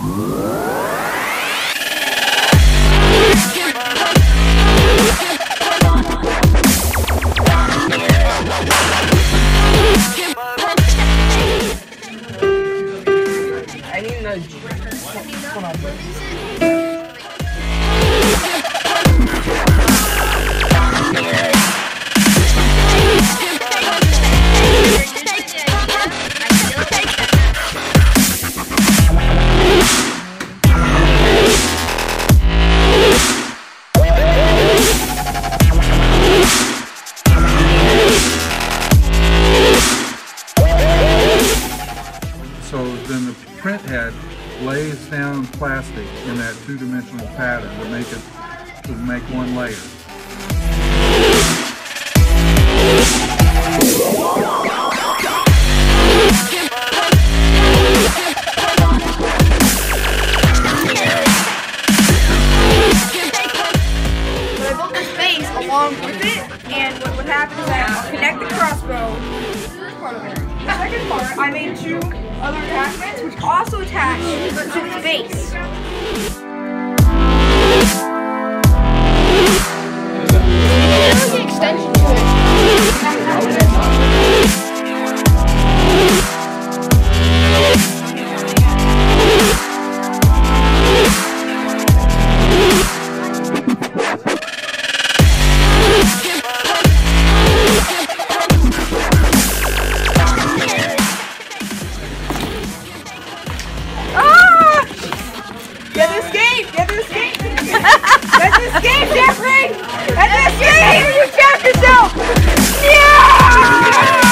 I need a nudge. Hold on. So then the print head lays down plastic in that two-dimensional pattern to make one layer. So I built this base along with it, and what happened is that I'll connect the crossbow. Part of it. The second part, I made two other attachments, which also attach to this base. There's an extension to it. Get the escape! Get the escape! Get the escape, Jeffrey! Get the escape! You trapped yourself! Yeah!